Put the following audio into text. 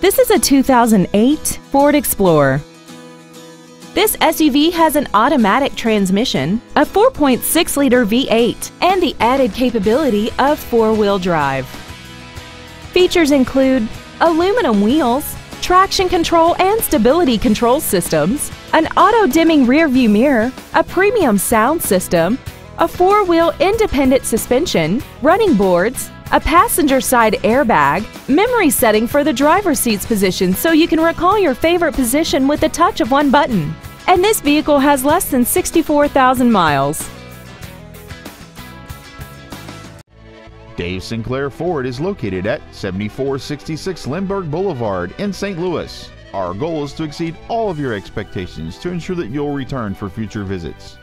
This is a 2008 Ford Explorer. This SUV has an automatic transmission, a 4.6-liter V8, and the added capability of four-wheel drive. Features include aluminum wheels, traction control and stability control systems, an auto-dimming rearview mirror, a premium sound system, a four-wheel independent suspension, running boards, a passenger side airbag, memory setting for the driver's seat's position so you can recall your favorite position with the touch of one button. And this vehicle has less than 64,000 miles. Dave Sinclair Ford is located at 7466 Lindbergh Boulevard in St. Louis. Our goal is to exceed all of your expectations to ensure that you'll return for future visits.